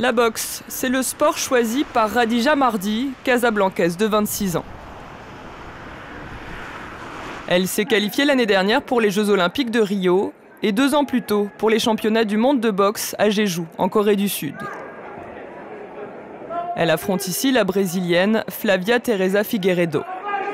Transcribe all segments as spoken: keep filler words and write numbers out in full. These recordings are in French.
La boxe, c'est le sport choisi par Radija Mardi, casablancaise de vingt-six ans. Elle s'est qualifiée l'année dernière pour les Jeux Olympiques de Rio et deux ans plus tôt pour les championnats du monde de boxe à Jeju, en Corée du Sud. Elle affronte ici la Brésilienne Flavia Teresa Figueiredo.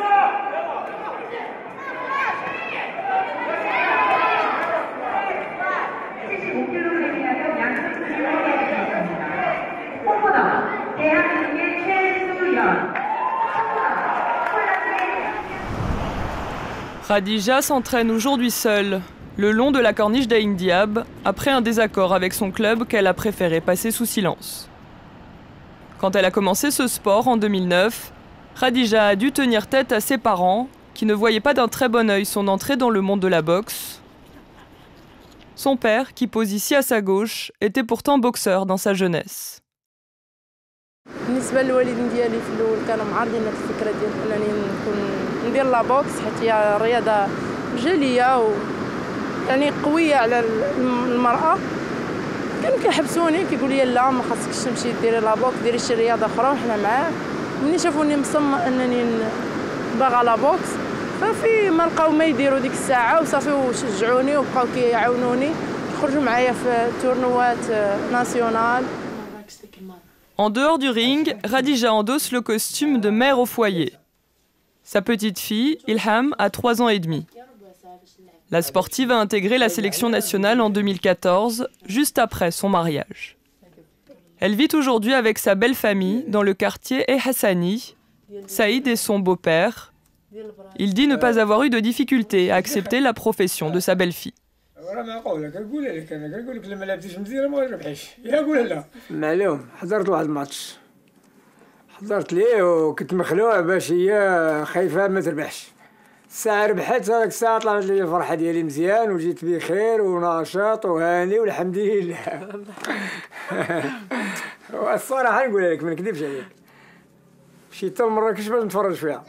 Radija s'entraîne aujourd'hui seule, le long de la corniche d'Ain Diab, après un désaccord avec son club qu'elle a préféré passer sous silence. Quand elle a commencé ce sport en deux mille neuf, Radija a dû tenir tête à ses parents, qui ne voyaient pas d'un très bon œil son entrée dans le monde de la boxe. Son père, qui pose ici à sa gauche, était pourtant boxeur dans sa jeunesse. بالنسبه للوالدين ديالي في الاول كانوا معارضين هذه الفكره ديال انني نكون ندير لا بوكس حيت هي رياضه رجاليه و يعني قويه على المراه. كانوا كيحبسوني كيقولوا لي لا ما خاصكش تمشي ديري لا بوكس ديري شي رياضه اخرى وحنا معاه. ملي شافوني مصمم انني باغا لا بوكس صافي ما لقاو ما يديروا ديك الساعه وصافي وشجعوني وبقاو كيعاونوني يخرجوا معايا في تورنوات ناسيونال. En dehors du ring, Radija endosse le costume de mère au foyer. Sa petite fille, Ilham, a trois ans et demi. La sportive a intégré la sélection nationale en deux mille quatorze, juste après son mariage. Elle vit aujourd'hui avec sa belle famille dans le quartier E Hassani. Saïd est son beau-père. Il dit ne pas avoir eu de difficulté à accepter la profession de sa belle-fille. راه معقوله كنقول لك انا كنقول لك لما لعبتيش مزيان ما غيربحيش ياك ولا لا معلوم حضرت واحد الماتش حضرت ليه وكنت مخلوع باش هي خايفه ما تربحش الساعه ربحت هذاك الساعه طلعت لي الفرحه ديالي مزيان وجيت بخير ونشاط وهاني والحمد لله. الصراحه نقول لك ما نكذبش عليك مشيت لمراكش باش نتفرج فيها.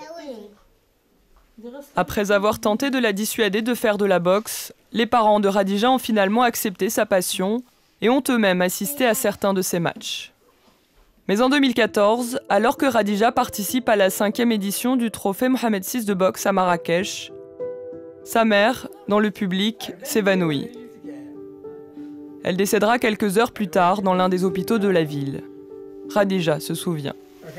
Après avoir tenté de la dissuader de faire de la boxe, les parents de Radija ont finalement accepté sa passion et ont eux-mêmes assisté à certains de ses matchs. Mais en deux mille quatorze, alors que Radija participe à la cinquième édition du trophée Mohamed six de boxe à Marrakech, sa mère, dans le public, s'évanouit. Elle décédera quelques heures plus tard dans l'un des hôpitaux de la ville. Radija se souvient.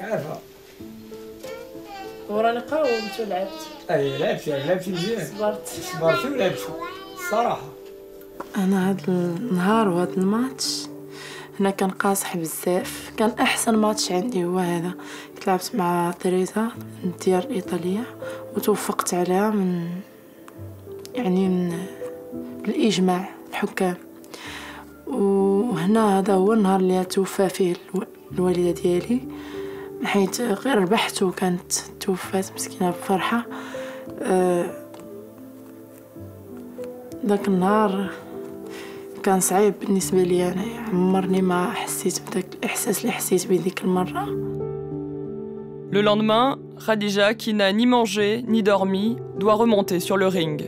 وراني قاومت ولعبت. اي لعبتي لعبتي مزيان صبرت صبرتي ولعبتي الصراحه. انا هاد النهار وهاد الماتش هنا كان قاصح بزاف. كان احسن ماتش عندي هو هذا. كنت لعبت مع تريزا ديال ايطاليا وتوفقت عليها من يعني من بالاجماع الحكام. وهنا هذا هو النهار اللي توفى فيه الوالده ديالي حيت غير ربحت وكانت توفات مسكينه بفرحه. أه ذاك النهار كان صعيب بالنسبه لي انا. عمرني ما حسيت بداك الاحساس اللي حسيت به ديك المره. Le lendemain, Radija, qui n'a ni mangé ni dormi, doit remonter sur le ring.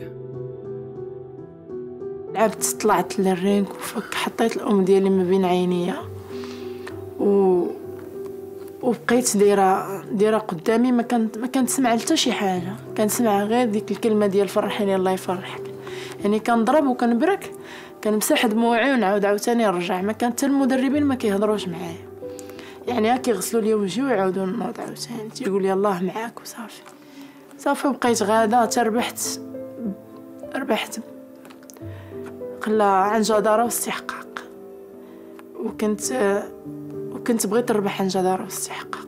لعبت طلعت للرينغ وفك حطيت الام ديالي ما بين عينيا و وبقيت دايره دايره قدامي. ما كنت ما كنسمع حتى شي حاجه. كنسمع غير ديك الكلمه ديال فرحيني الله يفرحك. يعني كنضرب وكنبرك كنمسح دموعي ونعاود عاوتاني نرجع. ما كان حتى المدربين ما كيهضروش معايا. يعني ها كيغسلوا لي وجهي ويعاودوا نوض عاوتاني تيقول لي الله معاك وصافي. صافي بقيت غاده حتى ربحت ربحت قلا عن جدارة واستحقاق. وكنت وكنت بغيت نربح عن جدارة واستحقاق.